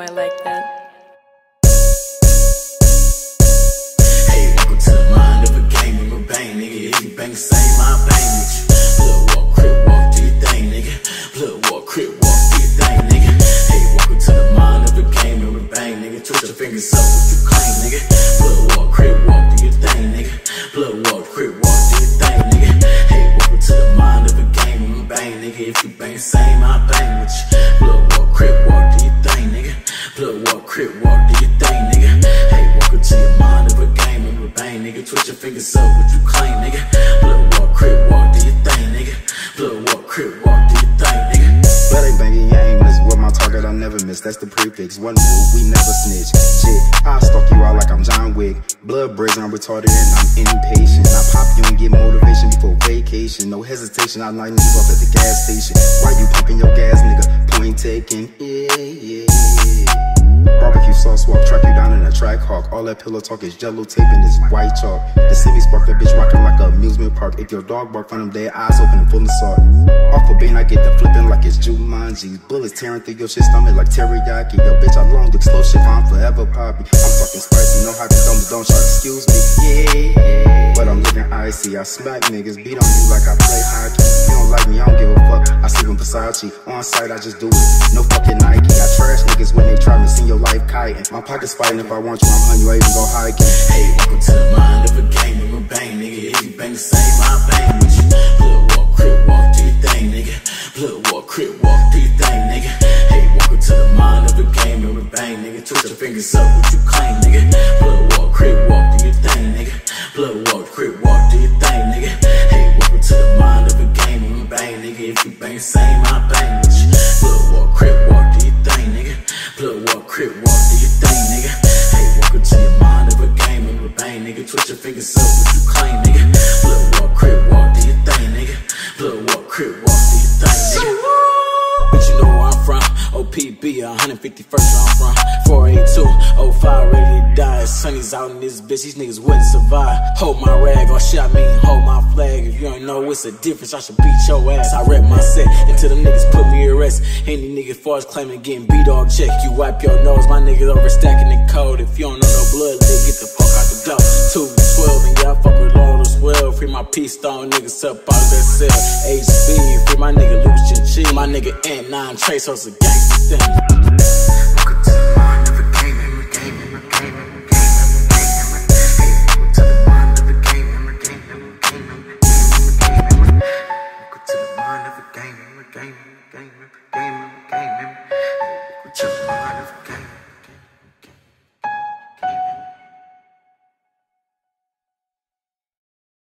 I like that. Hey, welcome to the mind of a gangmember, bang, nigga. If you bang the same, I bang with you. Blood walk, crip walk, do your thing, nigga. Blood walk, crip walk, do your thing, nigga. Hey, welcome to the mind of a gangmember, bang, nigga. Twist your fingers up, what you claim, nigga. Blood walk, crip walk, do your thing, nigga. Blood walk, crip walk, do your thing, nigga. Hey, welcome to the mind of a gangmember, bang, nigga. If you bang the same, I bang with you. Blood walk, crip walk, do your thing, nigga. Blood walk, crip walk, do your thing, nigga. Hey, welcome to your mind of a gangmember, bang, nigga. Twist your fingers up, what you claim, nigga. Blood walk, crip walk, do your thing, nigga. Blood walk, crip walk, do your thing, nigga. But ain't banging, you ain't miss. What my target, I never miss. That's the prefix. One rule, we never snitch. Shit, I stalk you out like I'm John Wick. Blood brazen, I'm retarded and I'm impatient. I pop you and get motivation before vacation. No hesitation, I light niggas off at the gas station. Why you pumping your gas, nigga? Point taken. Yeah. Barbecue sauce walk, track you down in a track hawk. All that pillow talk is jello tape and this white chalk. The city spark, that bitch rockin' like an amusement park. If your dog bark from them dead eyes open and full of salt. Off a bean, I get the flipping like it's Jumanji. Bullets tearing through your shit stomach like teriyaki. Yo, bitch, I long explosive, I'm forever poppy. I'm talking spicy, no hype, don't try to excuse me. Yeah. But I'm living icy. I smack niggas, beat on you like I play hockey. You don't like me, I don't give a fuck. I sleep in Versace. On site, I just do it. No fucking Nike. I trash niggas when they try me. See your life kiting. My pocket's fighting. If I want you, I'm on you. I even go hiking. Hey, welcome to the mind of a gangmember, bang, nigga. If you bang the same, I bang with you. Blood walk, crip walk, do your thing, nigga. Blood walk, crip walk, do your thing, nigga. Hey, welcome to the mind of a gangmember, bang, nigga. Twist your fingers up, what you claim, nigga. Blood walk, crip walk, do your thing, nigga. Blood walk, crip walk, do your thing, nigga. Hey, welcome to the mind of a gangmember, bang, nigga. If you bang the same, I bang with you. Blood walk, crip walk, do your thing, nigga. Blood walk, crip walk, do your thing, nigga. Hey, welcome to your mind of a gangmember, bang, nigga. Twist your fingers up, what you claim, nigga. Blood walk, crip walk, do your thing, nigga. Blood walk, crip walk, do your thing, nigga. But you know where I'm from, OPB, 151st where I'm from. 482, 05, ready to die. Sonny's out in this bitch, these niggas wouldn't survive. Hold my rag, or shit, I mean hold my flag. If you don't know it's a difference, I should beat your ass. I rep my set until them niggas put me at rest. Any nigga far as claiming getting beat all check. You wipe your nose, my niggas overstacking the code. If you don't know no blood, they get the fuck out the door. 2-12, and yeah, I fuck with all as well. Free my peace stone niggas up out of that cell. HB, free my nigga Lucian Chi. My nigga Ant 9 Trace, so it's a gangsta thing.